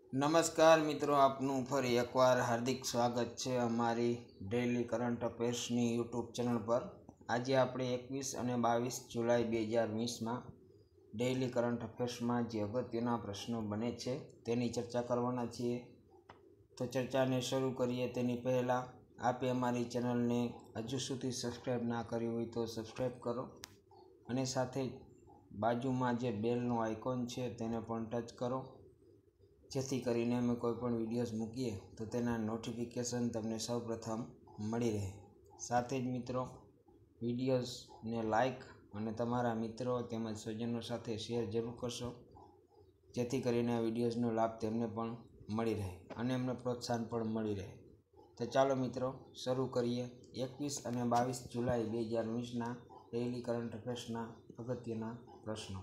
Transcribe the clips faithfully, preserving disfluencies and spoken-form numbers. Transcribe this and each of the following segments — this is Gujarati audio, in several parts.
नमस्कार मित्रों, आपનું ફરી એકવાર હાર્દિક સ્વાગત છે અમારી ડેઇલી કરંટ અફેર્સની યુટ્યુબ ચેનલ પર। આજે આપણે એકવીસ અને બાવીસ જુલાઈ બે હજાર વીસમાં ડેઇલી કરંટ અફેર્સમાં જે અગત્યના પ્રશ્નો બને છે તેની ચર્ચા કરવાના છીએ। તો ચર્ચાને શરૂ કરીએ તેની પહેલાં આપે અમારી ચેનલને હજુ સુધી સબસ્ક્રાઈબ ના કરી હોય તો સબસ્ક્રાઈબ કરો અને સાથે બાજુમાં જે બેલનો આઇકોન છે તેને પણ ટચ કરો, જેથી કરીને અમે કોઈપણ વિડીયોઝ મૂકીએ તો તેના નોટિફિકેશન તમને સૌપ્રથમ મળી રહે। સાથે જ મિત્રો, વિડીયોઝને લાઇક અને તમારા મિત્રો તેમજ સ્વજનો સાથે શેર જરૂર કરશો, જેથી કરીને આ વિડીયોઝનો લાભ તેમને પણ મળી રહે અને એમને પ્રોત્સાહન પણ મળી રહે। તો ચાલો મિત્રો શરૂ કરીએ એકવીસ અને બાવીસ જુલાઈ બે હજાર વીસના ડેઇલી કરંટ અફેર્સના અગત્યના પ્રશ્નો।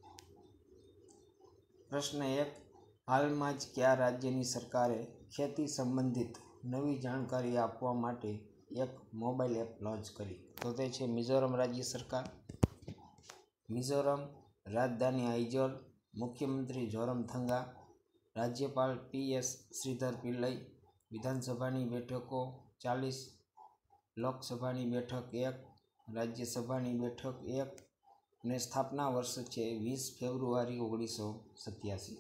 પ્રશ્ન એક, હાલમાં જ કયા રાજ્યની સરકારે ખેતી સંબંધિત નવી જાણકારી આપવા માટે એક મોબાઈલ એપ લોન્ચ કરી? તો તે છે મિઝોરમ રાજ્ય સરકાર। મિઝોરમ રાજધાની આઇજોલ, મુખ્યમંત્રી ઝોરમથંગા, રાજ્યપાલ પી એસ શ્રીધર પિલ્લઈ, વિધાનસભાની બેઠકો ચાલીસ, લોકસભાની બેઠક એક, રાજ્યસભાની બેઠક એક અને સ્થાપના વર્ષ છે વીસ ફેબ્રુઆરી ઓગણીસો સત્યાસી।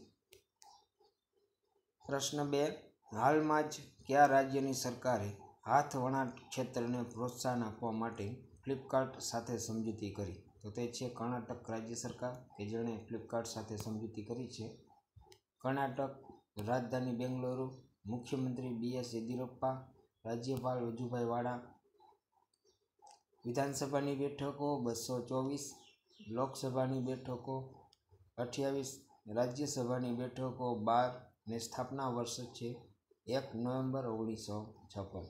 પ્રશ્ન બે, હાલમાં જ કયા રાજ્યની સરકારે હાથ વણાટ ક્ષેત્રને પ્રોત્સાહન આપવા માટે ફ્લિપકાર્ટ સાથે સમજૂતી કરી? તો તે છે કર્ણાટક રાજ્ય સરકાર કે જેણે ફ્લિપકાર્ટ સાથે સમજૂતી કરી છે। કર્ણાટક રાજધાની બેંગલુરુ, મુખ્યમંત્રી બી એસ યેદિયુરપ્પા, રાજ્યપાલ વજુભાઈ વાળા, વિધાનસભાની બેઠકો બસો ચોવીસ, લોકસભાની બેઠકો અઠ્યાવીસ, રાજ્યસભાની બેઠકો બાર ને સ્થાપના વર્ષ છે એક નવેમ્બર ઓગણીસો છપ્પન।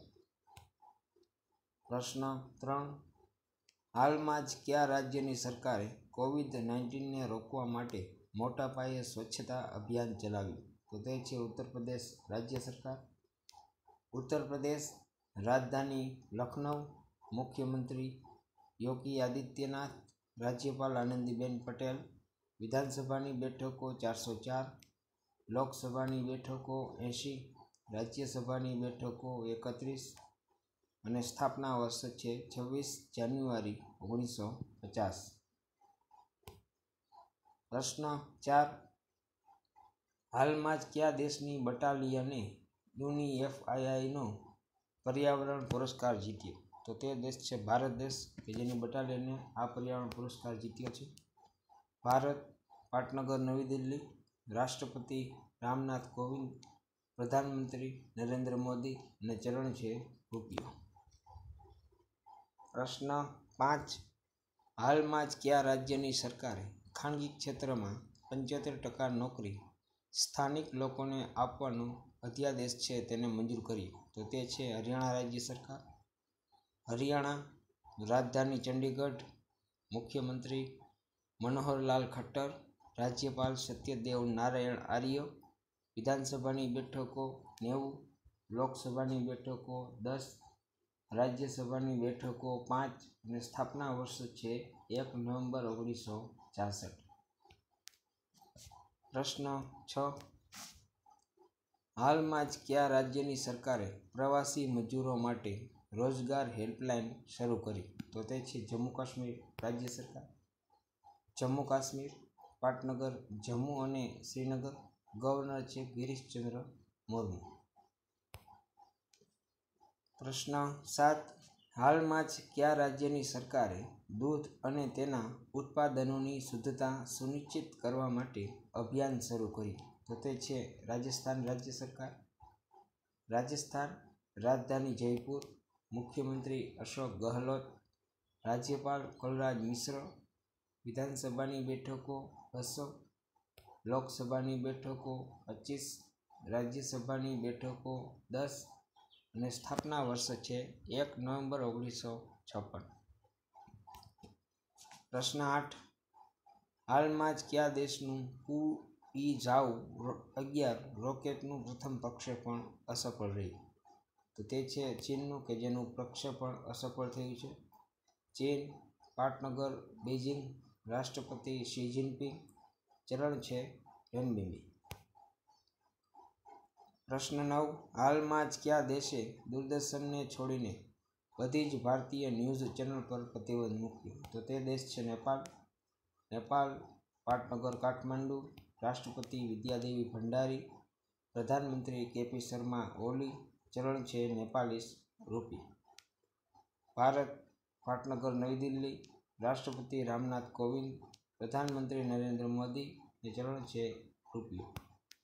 પ્રશ્ન ત્રણ, હાલમાં જ કયા રાજ્યની સરકારે કોવિડ નાઇન્ટીનને રોકવા માટે મોટા પાયે સ્વચ્છતા અભિયાન ચલાવ્યું? તો તે છે ઉત્તર પ્રદેશ રાજ્ય સરકાર। ઉત્તર પ્રદેશ રાજધાની લખનઉ, મુખ્યમંત્રી યોગી આદિત્યનાથ, રાજ્યપાલ આનંદીબેન પટેલ, વિધાનસભાની બેઠકો ચારસો ચાર, લોકસભાની બેઠકો એંશી, રાજ્યસભાની બેઠકો એકત્રીસ અને સ્થાપના વર્ષ છે છવ્વીસ જાન્યુઆરી ઓગણીસો પચાસ। પ્રશ્ન ચાર, હાલમાં જ કયા દેશની બટાલિયને યુએનએફઆઈઆઈનો પર્યાવરણ પુરસ્કાર જીત્યો? તો તે દેશ છે ભારત દેશ કે જેની બટાલિયને આ પર્યાવરણ પુરસ્કાર જીત્યો છે। ભારત, પાટનગર નવી દિલ્હી, રાષ્ટ્રપતિ રામનાથ કોવિંદ, પ્રધાનમંત્રી નરેન્દ્ર મોદી અને ચલણ છે રૂપિયો। પ્રશ્ન પાંચ, હાલમાં જ કયા રાજ્યની સરકારે ખાનગી ક્ષેત્રમાં પંચોતેર ટકા નોકરી સ્થાનિક લોકોને આપવાનો અધ્યાદેશ છે તેને મંજૂર કર્યો? તો તે છે હરિયાણા રાજ્ય સરકાર। હરિયાણા રાજધાની ચંડીગઢ, મુખ્યમંત્રી મનોહરલાલ ખટ્ટર, રાજ્યપાલ સત્યદેવ નારાયણ આર્ય, વિધાનસભાની બેઠકો નેવું, લોકસભાની બેઠકો દસ, રાજ્યસભાની બેઠકો પાંચ અને સ્થાપના વર્ષ છે એક નવેમ્બર ઓગણીસો છાસઠ। પ્રશ્ન છ, હાલમાં જ કયા રાજ્યની સરકારે પ્રવાસી મજૂરો માટે રોજગાર હેલ્પલાઇન શરૂ કરી? તો તે છે જમ્મુ કાશ્મીર રાજ્ય સરકાર। જમ્મુ કાશ્મીર, પાટનગર જમ્મુ અને શ્રીનગર, ગવર્નર છે ગિરીશચંદ્ર મુર્મુ। પ્રશ્ન સાત, હાલમાં જ કયા રાજ્યની સરકારે દૂધ અને તેના ઉત્પાદનોની શુદ્ધતા સુનિશ્ચિત કરવા માટે અભિયાન શરૂ કર્યું? તો તે છે રાજસ્થાન રાજ્ય સરકાર। રાજસ્થાન રાજધાની જયપુર, મુખ્યમંત્રી અશોક ગહલોત, રાજ્યપાલ કલરાજ મિશ્ર, વિધાનસભાની બેઠકો બસો, લોકસભાની બેઠકો પચીસ, રાજ્યસભાની બેઠકો દસ અને સ્થાપના વર્ષ છે એક નવેમ્બર ઓગણીસો છપ્પન। પ્રશ્ન આઠ, હાલમાં જ કયા દેશનું કુઇઝાઓ અગિયાર રોકેટનું પ્રથમ પ્રક્ષેપણ અસફળ રહ્યું? તો તે છે ચીનનું કે જેનું પ્રક્ષેપણ અસફળ થયું છે। ચીન, પાટનગર બેઇજિંગ, રાષ્ટ્રપતિ શી જિનપિંગ, ચલણ છે રેનબિમી। પ્રશ્ન નવ, હાલમાં જ કયા દેશે દૂરદર્શનને છોડીને બધી જ ભારતીય ન્યૂઝ ચેનલ પર પ્રતિબંધ મૂક્યો? તો તે દેશ છે નેપાળ. નેપાળ પાટનગર કાઠમાંડુ, રાષ્ટ્રપતિ વિદ્યાદેવી ભંડારી, પ્રધાનમંત્રી કેપી શર્મા ઓલી, ચલણ છે નેપાળીસ રૂપી. ભારત પાટનગર નવી દિલ્હી, રાષ્ટ્રપતિ રામનાથ કોવિંદ, પ્રધાનમંત્રી નરેન્દ્ર મોદી, ને ચલણ છે રૂપિયો.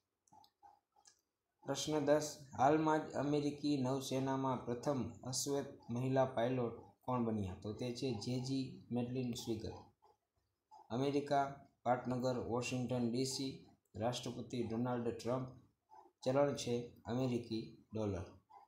પ્રશ્ન દસ, હાલમાં જ અમેરિકી નૌસેનામાં પ્રથમ અશ્વેત મહિલા પાયલોટ કોણ બન્યા? તો તે છે જેજી મેડલિન સ્વીગર. અમેરિકા પાટનગર વોશિંગ્ટન ડીસી, રાષ્ટ્રપતિ ડોનાલ્ડ ટ્રમ્પ, ચલણ છે અમેરિકી ડોલર.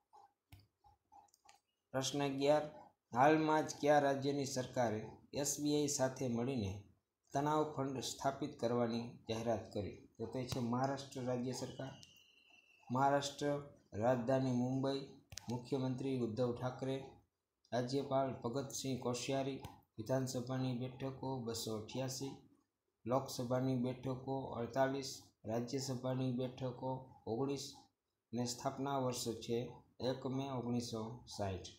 પ્રશ્ન અગિયાર, હાલમાં જ કયા રાજ્યની સરકારે એસબીઆઈ સાથે મળીને તણાવ ફંડ સ્થાપિત કરવાની જાહેરાત કરી? તો તે છે મહારાષ્ટ્ર રાજ્ય સરકાર. મહારાષ્ટ્ર રાજધાની મુંબઈ, મુખ્યમંત્રી ઉદ્ધવ ઠાકરે, રાજ્યપાલ ભગતસિંહ કોશ્યારી, વિધાનસભાની બેઠકો બસો અઠ્યાસી, લોકસભાની બેઠકો અડતાલીસ, રાજ્યસભાની બેઠકો ઓગણીસ, ને સ્થાપના વર્ષ છે એક મે ઓગણીસો સાઠ.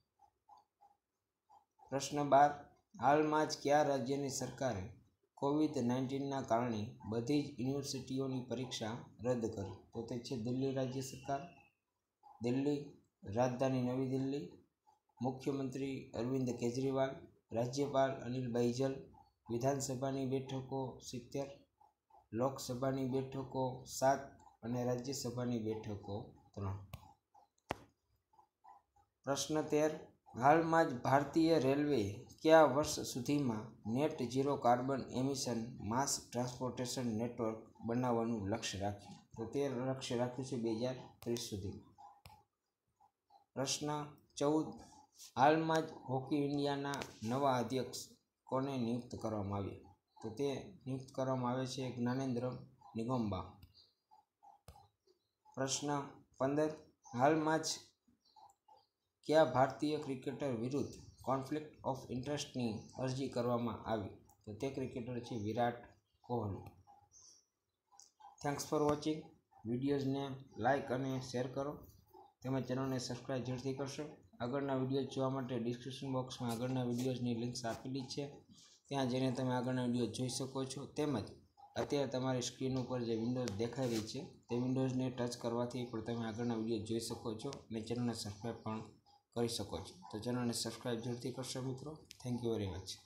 પ્રશ્ન બાર, હાલમાં જ કયા રાજ્યની સરકારે કોવિડ નાઇન્ટીનના કારણે બધી જ યુનિવર્સિટીઓની પરીક્ષા રદ કરી? તો તે છે દિલ્હી રાજ્ય સરકાર. દિલ્હી રાજધાની નવી દિલ્હી, મુખ્યમંત્રી અરવિંદ કેજરીવાલ, રાજ્યપાલ અનિલ બૈજલ, વિધાનસભાની બેઠકો સિત્તેર, લોકસભાની બેઠકો સાત, અને રાજ્યસભાની બેઠકો ત્રણ. પ્રશ્ન તેર, હાલમાં જ ભારતીય રેલવેએ કયા વર્ષ સુધીમાં net zero carbon emission mass transportation network બનાવવાનું લક્ષ્ય રાખ્યું? તો તે લક્ષ્ય રાખ્યું છે બે હજાર ત્રીસ સુધીમાં. પ્રશ્ન ચૌદ, હાલમાં જ હોકી ઇન્ડિયાના નવા અધ્યક્ષ કોને નિયુક્ત કરવામાં આવ્યા? તો તે નિયુક્ત કરવામાં આવે છે જ્ઞાનેન્દ્ર નિંગોમ્બા. પ્રશ્ન પંદર, હાલમાં જ કયા ભારતીય ક્રિકેટર વિરુદ્ધ કોન્ફ્લિક્ટ ઓફ ઇન્ટરેસ્ટની અરજી કરવામાં આવી? તો તે ક્રિકેટર છે Virat Kohli. Thanks for watching. વિડીયોઝને લાઇક અને શેર કરો, તેમજ ચેનલને સબસ્ક્રાઈબ જરૂરથી કરશો. આગળના વિડીયો જોવા માટે ડિસ્ક્રિપ્શન બોક્સમાં આગળના વિડીયોઝની લિંક્સ આપેલી છે, ત્યાં જઈને તમે આગળના વિડીયો જોઈ શકો છો. તેમજ અત્યારે તમારી સ્ક્રીન ઉપર જે વિન્ડોઝ દેખાઈ રહી છે તે વિન્ડોઝને ટચ કરવાથી પણ તમે આગળના વિડીયો જોઈ શકો છો અને ચેનલને સબસ્ક્રાઈબ પણ કરી શકો છો. તો ચેનલને સબસ્ક્રાઈબ જરૂરથી કરશો મિત્રો. Thank you very much.